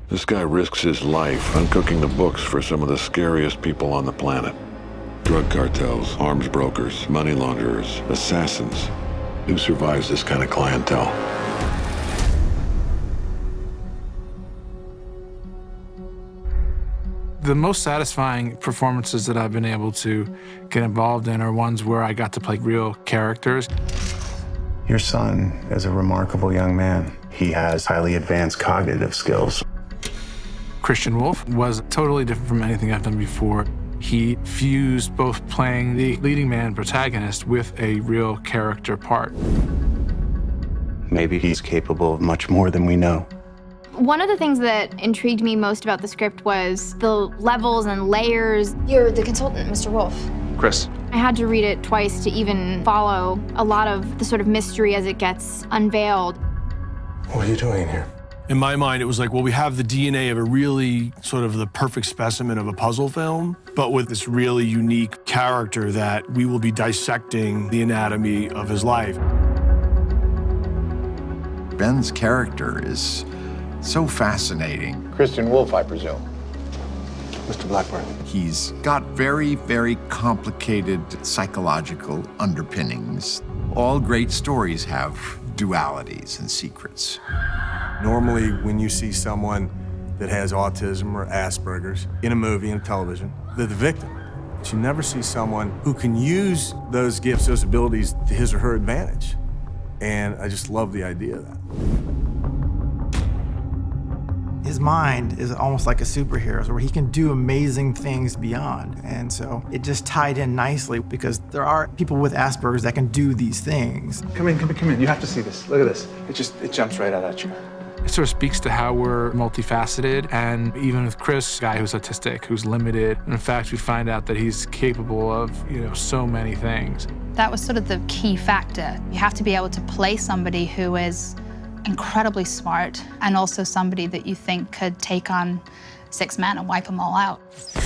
This guy risks his life uncooking the books for some of the scariest people on the planet. Drug cartels, arms brokers, money launderers, assassins. Who survives this kind of clientele? The most satisfying performances that I've been able to get involved in are ones where I got to play real characters. Your son is a remarkable young man. He has highly advanced cognitive skills. Christian Wolff was totally different from anything I've done before. He fused both playing the leading man protagonist with a real character part. Maybe he's capable of much more than we know. One of the things that intrigued me most about the script was the levels and layers. You're the consultant, Mr. Wolff. Chris. I had to read it twice to even follow a lot of the sort of mystery as it gets unveiled. What are you doing here? In my mind, it was like, well, we have the DNA of a really sort of the perfect specimen of a puzzle film, but with this really unique character that we will be dissecting the anatomy of his life. Ben's character is so fascinating. Christian Wolff, I presume. Mr. Blackburn. He's got very, very complicated psychological underpinnings. All great stories have dualities and secrets. Normally, when you see someone that has autism or Asperger's in a movie, in television, they're the victim. But you never see someone who can use those gifts, those abilities to his or her advantage. And I just love the idea of that. His mind is almost like a superhero's, where he can do amazing things beyond. And so it just tied in nicely because there are people with Asperger's that can do these things. Come in, come in, come in. You have to see this. Look at this. It jumps right out at you. It sort of speaks to how we're multifaceted, and even with Chris, a guy who's autistic, who's limited, in fact, we find out that he's capable of, so many things. That was sort of the key factor. You have to be able to play somebody who is incredibly smart and also somebody that you think could take on 6 men and wipe them all out.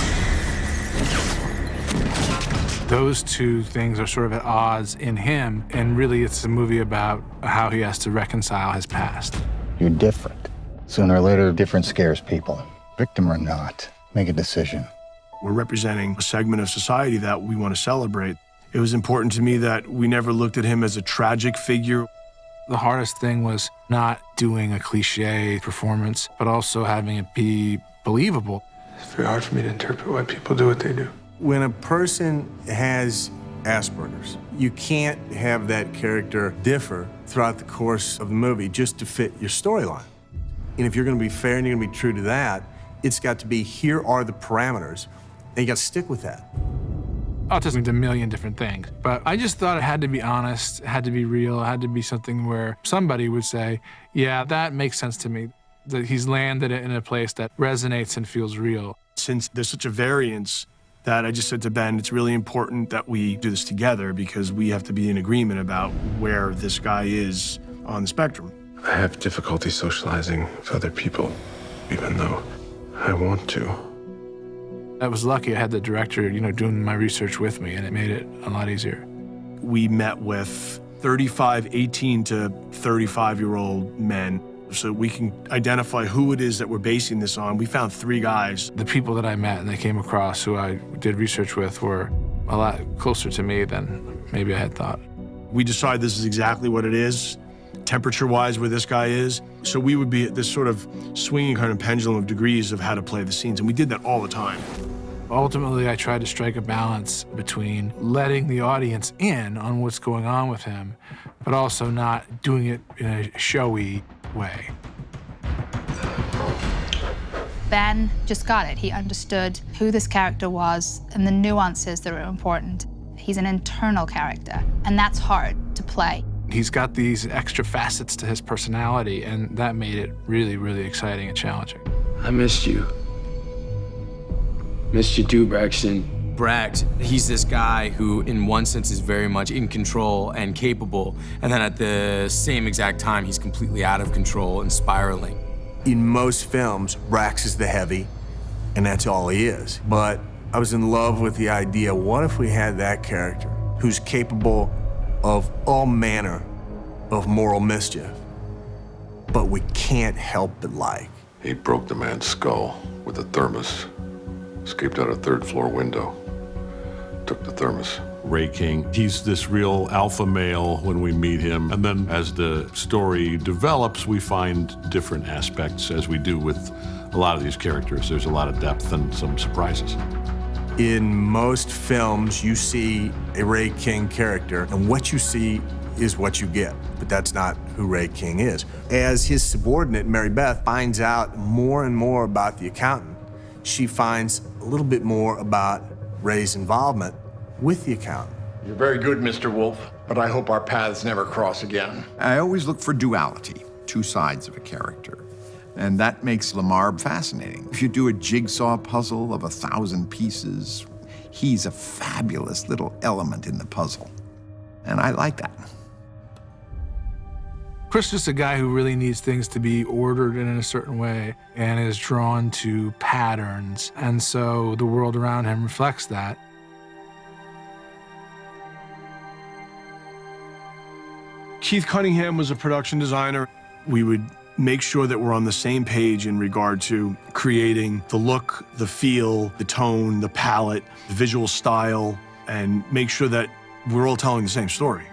Those two things are sort of at odds in him, and really it's a movie about how he has to reconcile his past. You're different. Sooner or later, difference scares people. Victim or not, make a decision. We're representing a segment of society that we want to celebrate. It was important to me that we never looked at him as a tragic figure. The hardest thing was not doing a cliche performance, but also having it be believable. It's very hard for me to interpret why people do what they do. When a person has Asperger's, you can't have that character differ throughout the course of the movie just to fit your storyline. And if you're going to be fair and you're going to be true to that, it's got to be, here are the parameters, and you got to stick with that. Autism is a million different things, but I just thought it had to be honest, it had to be real, it had to be something where somebody would say, yeah, that makes sense to me, that he's landed it in a place that resonates and feels real. Since there's such a variance, that I just said to Ben, it's really important that we do this together because we have to be in agreement about where this guy is on the spectrum. I have difficulty socializing with other people, even though I want to. I was lucky I had the director, doing my research with me, and it made it a lot easier. We met with 18 to 35-year-old men so we can identify who it is that we're basing this on. We found 3 guys. The people that I met and I came across who I did research with were a lot closer to me than maybe I had thought. We decided this is exactly what it is, temperature-wise, where this guy is. So we would be at this sort of swinging kind of pendulum of degrees of how to play the scenes, and we did that all the time. Ultimately, I tried to strike a balance between letting the audience in on what's going on with him, but also not doing it in a showy way. Ben just got it. He understood who this character was and the nuances that are important. He's an internal character, and that's hard to play. He's got these extra facets to his personality, and that made it really, really exciting and challenging. I missed you. Missed you too, Braxton. Brax, he's this guy who, in one sense, is very much in control and capable, and then at the same exact time, he's completely out of control and spiraling. In most films, Brax is the heavy, and that's all he is. But I was in love with the idea, what if we had that character who's capable of all manner of moral mischief, but we can't help but like? He broke the man's skull with a thermos, escaped out a third-floor window, took the thermos. Ray King, he's this real alpha male when we meet him, and then as the story develops, we find different aspects, as we do with a lot of these characters. There's a lot of depth and some surprises. In most films, you see a Ray King character, and what you see is what you get, but that's not who Ray King is. As his subordinate, Mary Beth, finds out more and more about the accountant, she finds a little bit more about Ray's involvement with the accountant. You're very good, Mr. Wolf, but I hope our paths never cross again. I always look for duality, two sides of a character. And that makes Lamar fascinating. If you do a jigsaw puzzle of 1,000 pieces, he's a fabulous little element in the puzzle. And I like that. Chris is a guy who really needs things to be ordered in a certain way and is drawn to patterns. And so the world around him reflects that. Keith Cunningham was a production designer. We would make sure that we're on the same page in regard to creating the look, the feel, the tone, the palette, the visual style, and make sure that we're all telling the same story.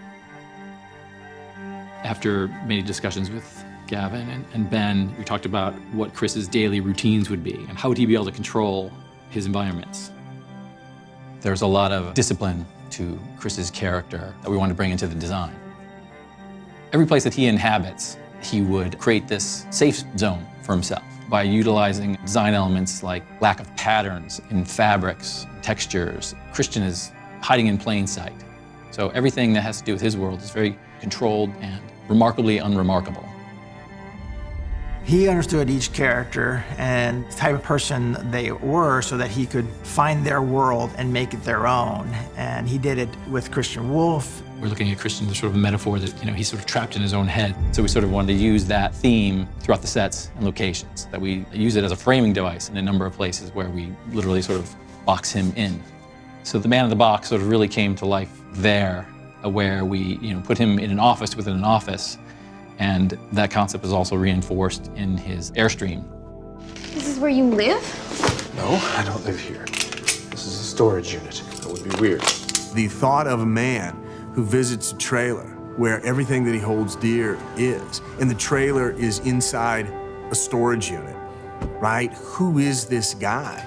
After many discussions with Gavin and Ben, we talked about what Chris's daily routines would be and how would he be able to control his environments. There's a lot of discipline to Chris's character that we want to bring into the design. Every place that he inhabits, he would create this safe zone for himself by utilizing design elements like lack of patterns in fabrics, textures. Christian is hiding in plain sight. So everything that has to do with his world is very controlled and remarkably unremarkable. He understood each character and the type of person they were so that he could find their world and make it their own. And he did it with Christian Wolf. We're looking at Christian as sort of a metaphor that, he's sort of trapped in his own head. So we sort of wanted to use that theme throughout the sets and locations, that we use it as a framing device in a number of places where we literally sort of box him in. So the man in the box sort of really came to life there, where we put him in an office within an office, and that concept is also reinforced in his Airstream. This is where you live? No, I don't live here. This is a storage unit. That would be weird. The thought of a man who visits a trailer where everything that he holds dear is, and the trailer is inside a storage unit, right? Who is this guy?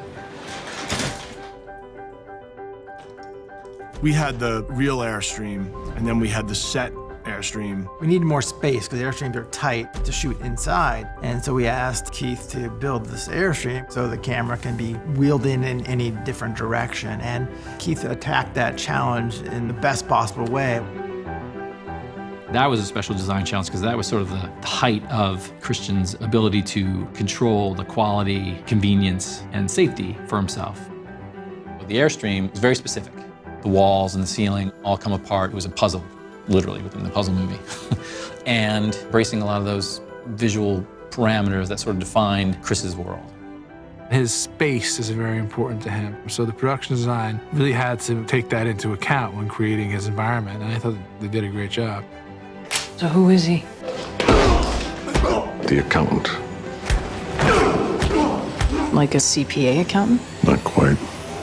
We had the real Airstream, and then we had the set Airstream. We needed more space because the Airstreams are tight to shoot inside. And so we asked Keith to build this Airstream so the camera can be wheeled in any different direction. And Keith attacked that challenge in the best possible way. That was a special design challenge because that was sort of the height of Christian's ability to control the quality, convenience, and safety for himself. The Airstream was very specific. The walls and the ceiling all come apart. It was a puzzle, literally, within the puzzle movie. And embracing a lot of those visual parameters that sort of defined Chris's world. His space is very important to him. So the production design really had to take that into account when creating his environment, and I thought they did a great job. So who is he? The accountant. Like a CPA accountant? Not quite.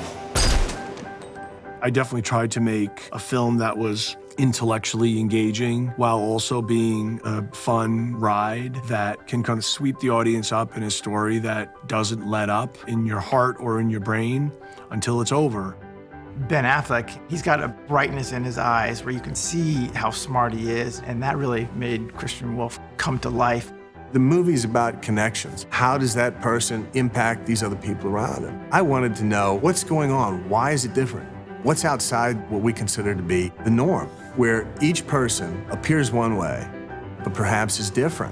I definitely tried to make a film that was intellectually engaging while also being a fun ride that can kind of sweep the audience up in a story that doesn't let up in your heart or in your brain until it's over. Ben Affleck, he's got a brightness in his eyes where you can see how smart he is, and that really made Christian Wolf come to life. The movie's about connections. How does that person impact these other people around him? I wanted to know what's going on, why is it different? What's outside what we consider to be the norm, where each person appears one way, but perhaps is different.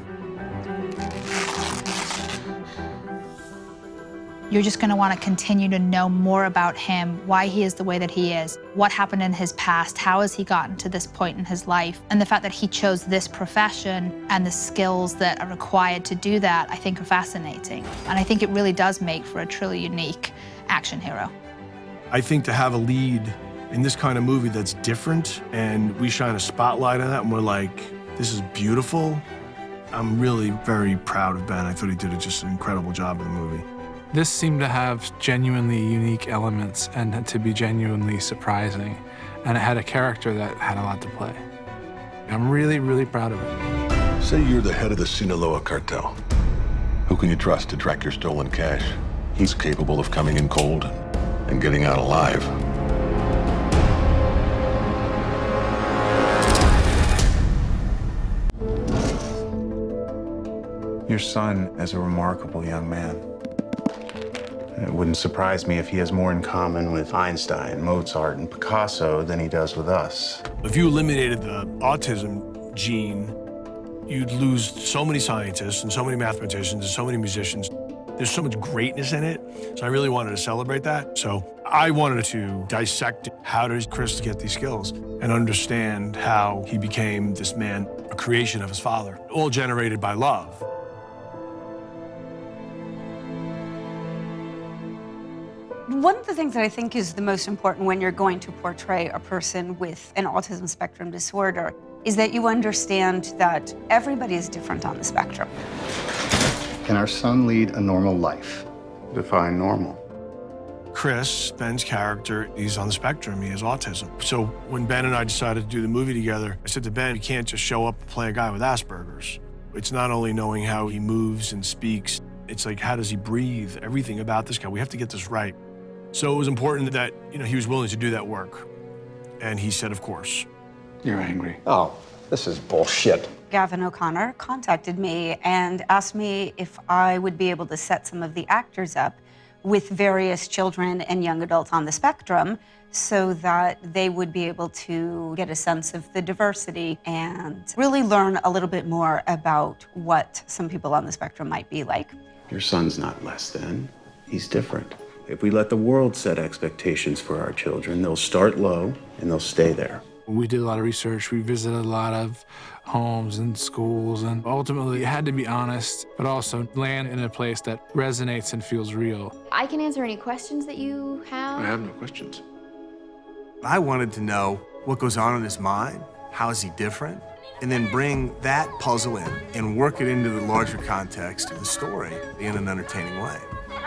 You're just going to want to continue to know more about him, why he is the way that he is, what happened in his past, how has he gotten to this point in his life, and the fact that he chose this profession and the skills that are required to do that, I think are fascinating. And I think it really does make for a truly unique action hero. I think to have a lead in this kind of movie that's different and we shine a spotlight on that and we're like, this is beautiful, I'm really very proud of Ben. I thought he did just an incredible job in the movie. This seemed to have genuinely unique elements and to be genuinely surprising. And it had a character that had a lot to play. I'm really, really proud of it. Say you're the head of the Sinaloa cartel. Who can you trust to track your stolen cash? He's capable of coming in cold and getting out alive. Your son is a remarkable young man. It wouldn't surprise me if he has more in common with Einstein, Mozart, and Picasso than he does with us. If you eliminated the autism gene, you'd lose so many scientists and so many mathematicians and so many musicians. There's so much greatness in it, so I really wanted to celebrate that. So I wanted to dissect how does Chris get these skills and understand how he became this man, a creation of his father, all generated by love. One of the things that I think is the most important when you're going to portray a person with an autism spectrum disorder is that you understand that everybody is different on the spectrum. Can our son lead a normal life? Define normal. Chris, Ben's character, he's on the spectrum, he has autism. So when Ben and I decided to do the movie together, I said to Ben, you can't just show up and play a guy with Asperger's. It's not only knowing how he moves and speaks, it's like, how does he breathe? Everything about this guy, we have to get this right. So it was important that, he was willing to do that work. And he said, of course. You're angry. Oh, this is bullshit. Gavin O'Connor contacted me and asked me if I would be able to set some of the actors up with various children and young adults on the spectrum so that they would be able to get a sense of the diversity and really learn a little bit more about what some people on the spectrum might be like. Your son's not less than. He's different. If we let the world set expectations for our children, they'll start low and they'll stay there. We did a lot of research. We visited a lot of homes and schools, and ultimately it had to be honest, but also land in a place that resonates and feels real. I can answer any questions that you have. I have no questions. I wanted to know what goes on in his mind, how is he different, and then bring that puzzle in and work it into the larger context of the story in an entertaining way.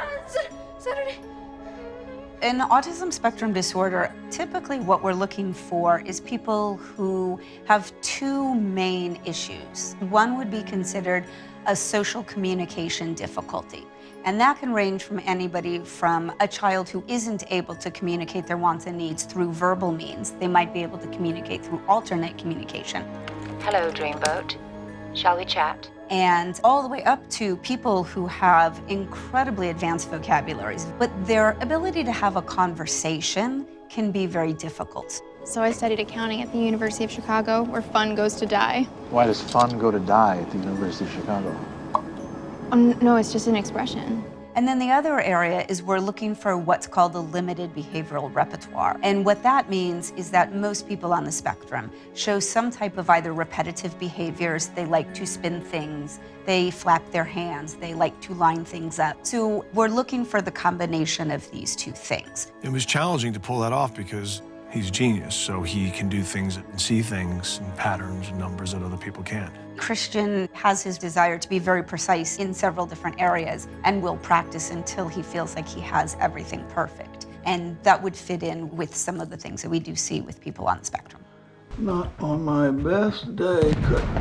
In autism spectrum disorder, typically what we're looking for is people who have two main issues. One would be considered a social communication difficulty. And that can range from anybody from a child who isn't able to communicate their wants and needs through verbal means. They might be able to communicate through alternate communication. Hello, Dreamboat. Shall we chat? And all the way up to people who have incredibly advanced vocabularies, but their ability to have a conversation can be very difficult. So I studied accounting at the University of Chicago, where fun goes to die. Why does fun go to die at the University of Chicago? No, it's just an expression. And then the other area is we're looking for what's called a limited behavioral repertoire. And what that means is that most people on the spectrum show some type of either repetitive behaviors, they like to spin things, they flap their hands, they like to line things up. So we're looking for the combination of these two things. It was challenging to pull that off because he's a genius, so he can do things and see things and patterns and numbers that other people can't. Christian has his desire to be very precise in several different areas and will practice until he feels like he has everything perfect. And that would fit in with some of the things that we do see with people on the spectrum. Not on my best day,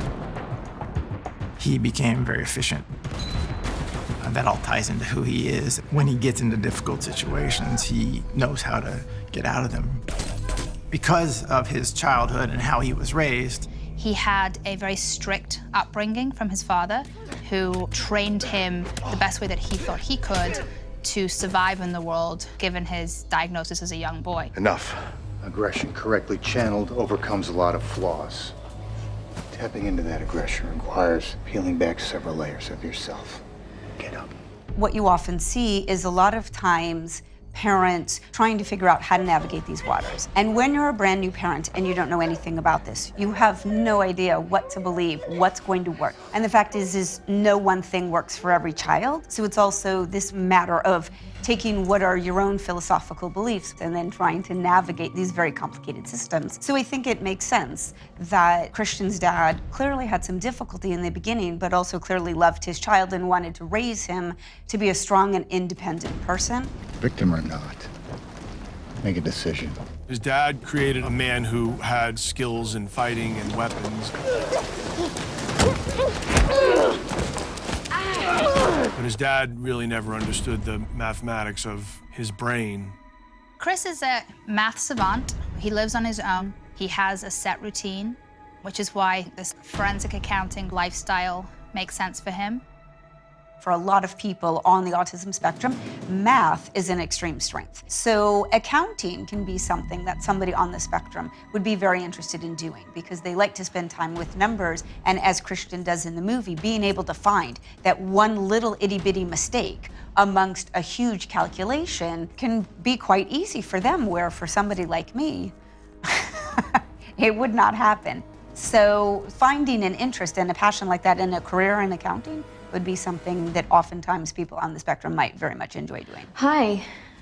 He became very efficient. That all ties into who he is. When he gets into difficult situations, he knows how to get out of them. Because of his childhood and how he was raised, he had a very strict upbringing from his father, who trained him the best way that he thought he could to survive in the world, given his diagnosis as a young boy. Enough. Aggression correctly channeled overcomes a lot of flaws. Tapping into that aggression requires peeling back several layers of yourself. Get up. What you often see is a lot of times parents trying to figure out how to navigate these waters. And when you're a brand new parent and you don't know anything about this, you have no idea what to believe, what's going to work. And the fact is no one thing works for every child. So it's also this matter of taking what are your own philosophical beliefs and then trying to navigate these very complicated systems. So I think it makes sense that Christian's dad clearly had some difficulty in the beginning, but also clearly loved his child and wanted to raise him to be a strong and independent person. Victim or not, make a decision. His dad created a man who had skills in fighting and weapons. But his dad really never understood the mathematics of his brain. Chris is a math savant. He lives on his own. He has a set routine, which is why this forensic accounting lifestyle makes sense for him. For a lot of people on the autism spectrum, math is an extreme strength. So accounting can be something that somebody on the spectrum would be very interested in doing because they like to spend time with numbers, and as Christian does in the movie, being able to find that one little itty-bitty mistake amongst a huge calculation can be quite easy for them, where for somebody like me, it would not happen. So finding an interest and a passion like that in a career in accounting would be something that oftentimes people on the spectrum might very much enjoy doing. Hi.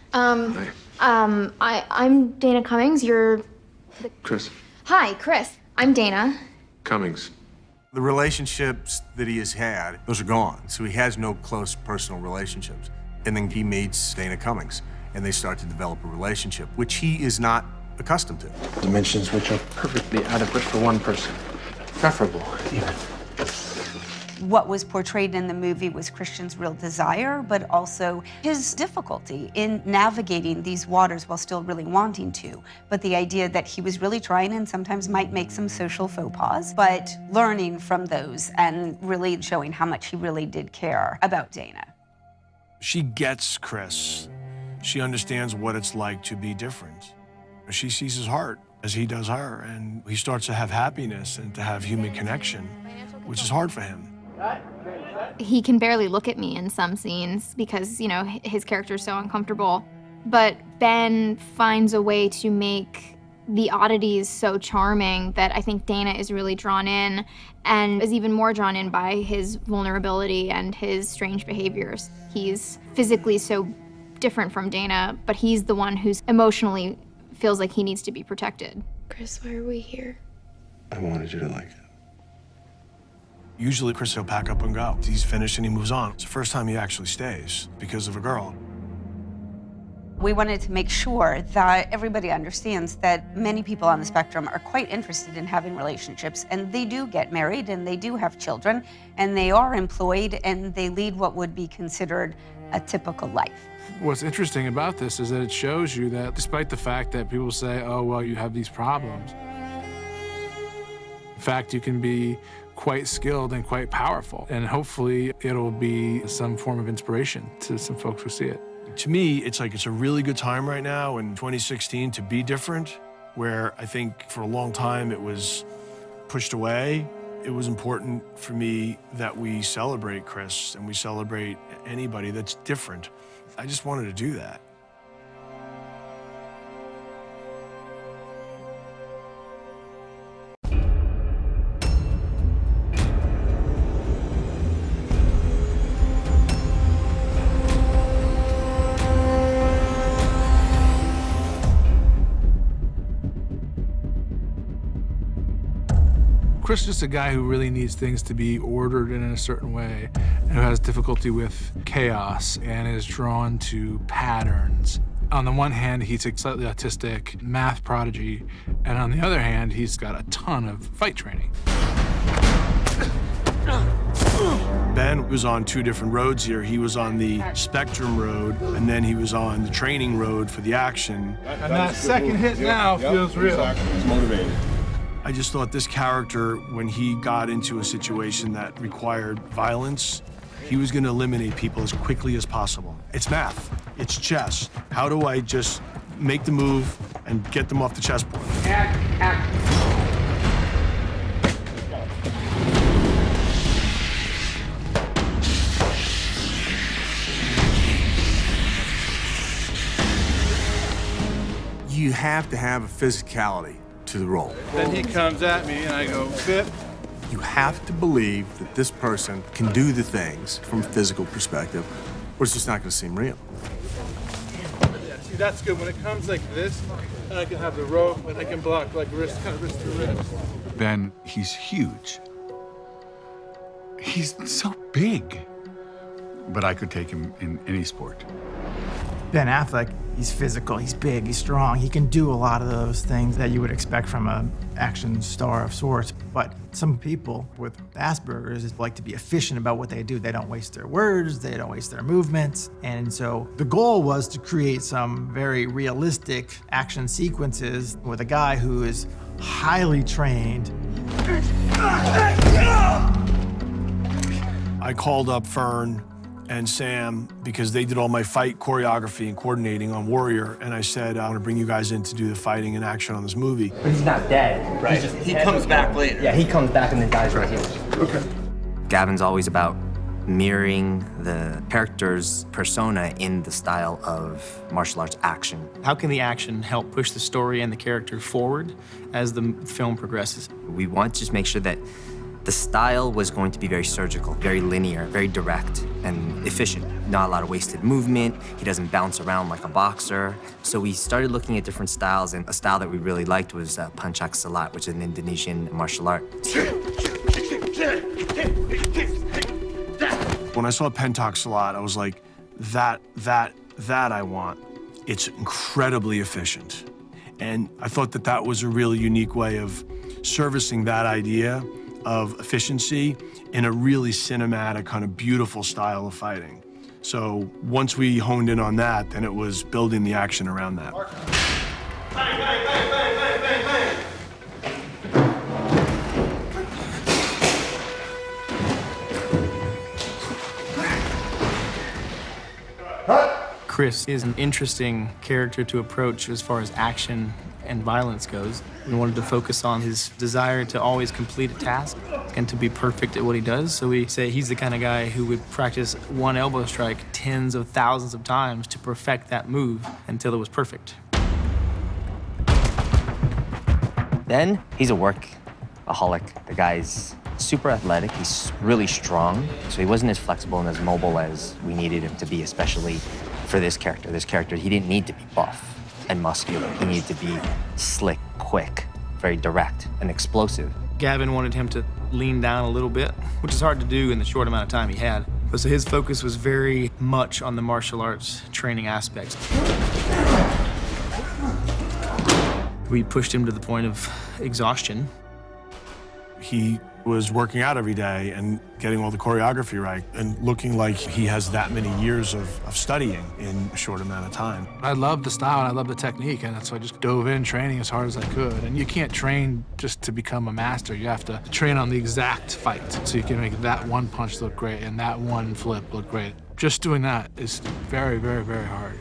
I'm Dana Cummings. You're... Chris. Hi, Chris. I'm Dana. Cummings. The relationships that he has had, those are gone. So he has no close personal relationships. And then he meets Dana Cummings, and they start to develop a relationship, which he is not accustomed to. Dimensions which are perfectly adequate for one person. Preferable, even. What was portrayed in the movie was Christian's real desire, but also his difficulty in navigating these waters while still really wanting to. But the idea that he was really trying and sometimes might make some social faux pas, but learning from those and really showing how much he really did care about Dana. She gets Chris. She understands what it's like to be different. She sees his heart as he does her, and he starts to have happiness and to have human connection, which is hard for him. He can barely look at me in some scenes because, you know, his character's so uncomfortable. But Ben finds a way to make the oddities so charming that I think Dana is really drawn in and is even more drawn in by his vulnerability and his strange behaviors. He's physically so different from Dana, but he's the one who's emotionally feels like he needs to be protected. Chris, why are we here? I wanted you to like it. Usually Chris will pack up and go. He's finished and he moves on. It's the first time he actually stays because of a girl. We wanted to make sure that everybody understands that many people on the spectrum are quite interested in having relationships, and they do get married and they do have children and they are employed and they lead what would be considered a typical life. What's interesting about this is that it shows you that despite the fact that people say, oh, well, you have these problems, in fact, you can be quite skilled and quite powerful. And hopefully it'll be some form of inspiration to some folks who see it. To me, it's like it's a really good time right now in 2016 to be different, where I think for a long time it was pushed away. It was important for me that we celebrate Chris and we celebrate anybody that's different. I just wanted to do that. Chris is just a guy who really needs things to be ordered in a certain way and who has difficulty with chaos and is drawn to patterns. On the one hand, he's a slightly autistic math prodigy, and on the other hand, he's got a ton of fight training. Ben was on two different roads here. He was on the spectrum road, and then he was on the training road for the action. And that second hit now feels real. It's motivating. I just thought this character, when he got into a situation that required violence, he was going to eliminate people as quickly as possible. It's math. It's chess. How do I just make the move and get them off the chessboard? You have to have a physicality to the role. Then he comes at me and I go, bip. You have to believe that this person can do the things from a physical perspective, or it's just not going to seem real. See, that's good. When it comes like this, and I can have the rope, and I can block like wrist, kind of wrist to wrist. Ben, he's huge. He's so big. But I could take him in any sport. Ben Affleck, he's physical, he's big, he's strong. He can do a lot of those things that you would expect from an action star of sorts. But some people with Asperger's like to be efficient about what they do. They don't waste their words, they don't waste their movements. And so the goal was to create some very realistic action sequences with a guy who is highly trained. I called up Fern and Sam because they did all my fight choreography and coordinating on Warrior, and I said, I want to bring you guys in to do the fighting and action on this movie. But he's not dead, right? He comes back later. Yeah, he comes back and then dies right here. Okay. Gavin's always about mirroring the character's persona in the style of martial arts action. How can the action help push the story and the character forward as the film progresses? We want to just make sure that the style was going to be very surgical, very linear, very direct and efficient. Not a lot of wasted movement. He doesn't bounce around like a boxer. So we started looking at different styles, and a style that we really liked was Pencak Silat, which is an Indonesian martial art. When I saw Pencak Silat, I was like, that I want. It's incredibly efficient. And I thought that that was a really unique way of servicing that idea of efficiency in a really cinematic, kind of beautiful style of fighting. So once we honed in on that, then it was building the action around that. Bang, bang, bang, bang, bang, bang, bang. Chris is an interesting character to approach as far as action and violence goes. We wanted to focus on his desire to always complete a task and to be perfect at what he does. So we say he's the kind of guy who would practice one elbow strike tens of thousands of times to perfect that move until it was perfect. Ben, he's a workaholic. The guy's super athletic, he's really strong, so he wasn't as flexible and as mobile as we needed him to be, especially for this character. This character, he didn't need to be buff and muscular. He needed to be slick, quick, very direct, and explosive. Gavin wanted him to lean down a little bit, which is hard to do in the short amount of time he had. So his focus was very much on the martial arts training aspects. We pushed him to the point of exhaustion. He was working out every day and getting all the choreography right and looking like he has that many years of studying in a short amount of time. I love the style and I love the technique, and so I just dove in training as hard as I could. And you can't train just to become a master. You have to train on the exact fight so you can make that one punch look great and that one flip look great. Just doing that is very, very, very hard.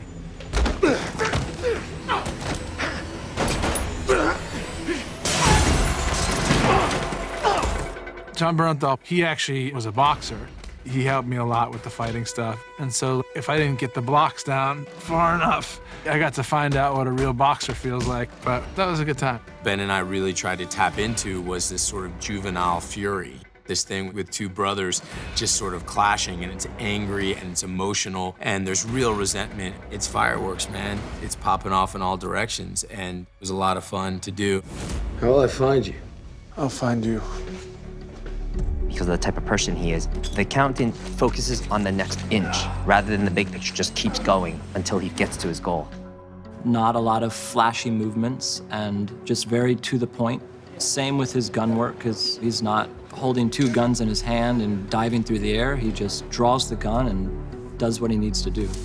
Jon Bernthal, he actually was a boxer. He helped me a lot with the fighting stuff. And so if I didn't get the blocks down far enough, I got to find out what a real boxer feels like, but that was a good time. Ben and I really tried to tap into was this sort of juvenile fury. This thing with two brothers just sort of clashing, and it's angry and it's emotional and there's real resentment. It's fireworks, man. It's popping off in all directions, and it was a lot of fun to do. How will I find you? I'll find you. Because of the type of person he is, the accountant focuses on the next inch rather than the big picture, just keeps going until he gets to his goal. Not a lot of flashy movements and just very to the point. Same with his gun work, because he's not holding two guns in his hand and diving through the air. He just draws the gun and does what he needs to do.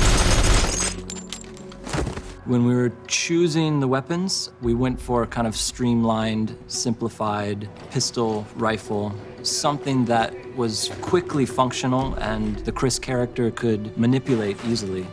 When we were choosing the weapons, we went for a kind of streamlined, simplified pistol, rifle, something that was quickly functional and the Chris character could manipulate easily.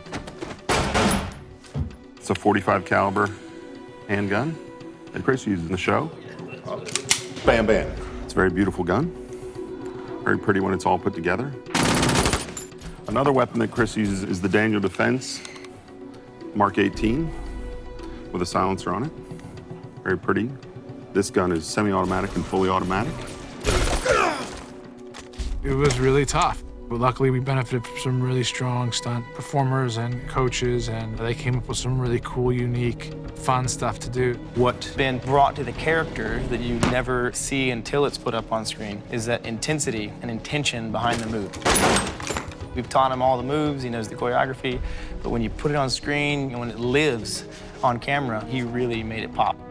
It's a .45 caliber handgun that Chris uses in the show. Bam, bam. It's a very beautiful gun. Very pretty when it's all put together. Another weapon that Chris uses is the Daniel Defense Mark 18 with a silencer on it. Very pretty. This gun is semi-automatic and fully automatic. It was really tough. But luckily, we benefited from some really strong stunt performers and coaches, and they came up with some really cool, unique, fun stuff to do. What Ben brought to the character that you never see until it's put up on screen is that intensity and intention behind the move. We've taught him all the moves, he knows the choreography, but when you put it on screen and when it lives on camera, he really made it pop.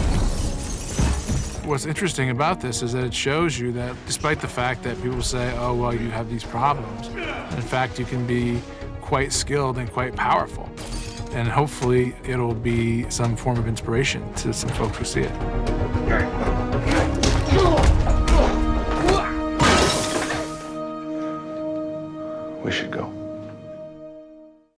What's interesting about this is that it shows you that despite the fact that people say, oh, well, you have these problems, in fact, you can be quite skilled and quite powerful. And hopefully, it'll be some form of inspiration to some folks who see it.